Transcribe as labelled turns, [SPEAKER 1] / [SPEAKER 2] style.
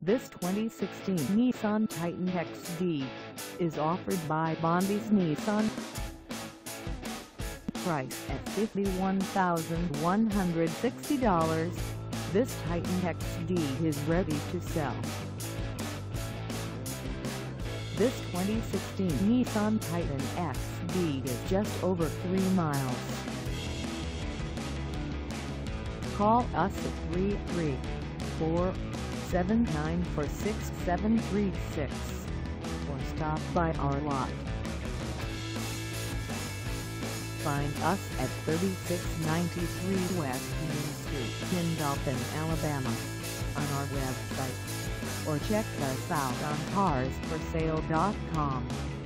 [SPEAKER 1] This 2016 Nissan Titan XD is offered by Bondi's Nissan. Price at $51,160, this Titan XD is ready to sell. This 2016 Nissan Titan XD is just over 3 miles. Call us at 334-794-6736 or stop by our lot. Find us at 3693 West Main Street in Dothan, Alabama, on our website, or check us out on carsforsale.com.